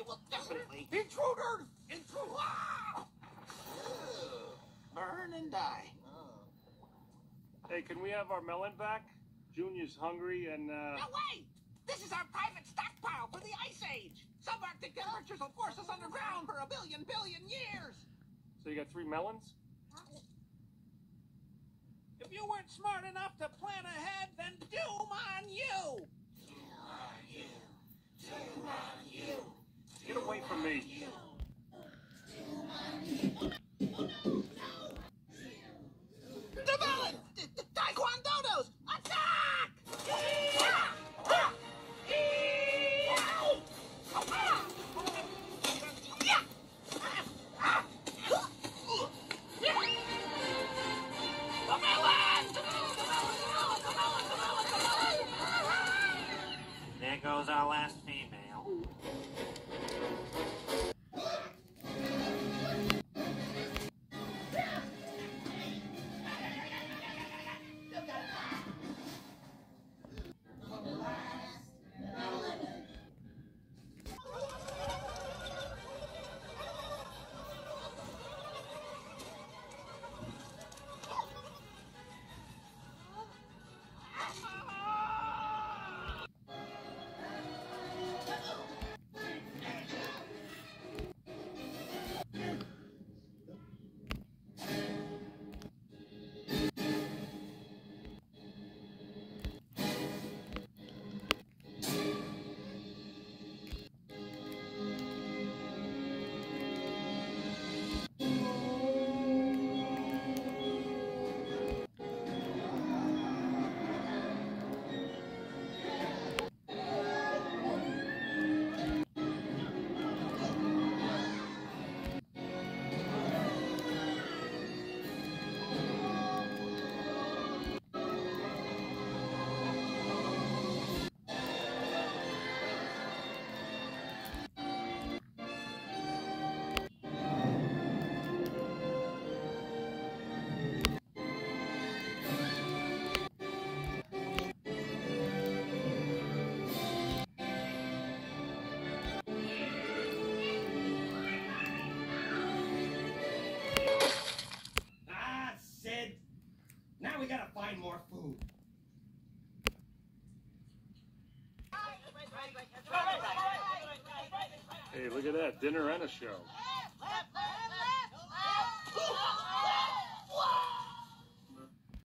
you will definitely... Intruders! Intruders! Ah! Burn and die. Hey, can we have our melon back? Junior's hungry and, No way! This is our private stockpile for the Ice Age! Subarctic temperatures will force us underground for a billion years! So you got 3 melons? If you weren't smart enough to plan ahead, then doom on you! Doom on you. Doom on you. Get away from me. Doom on you. The melon! Taekwondodos! Attack! There goes our last female. Now we gotta find more food. Hey, look at that. Dinner and a show.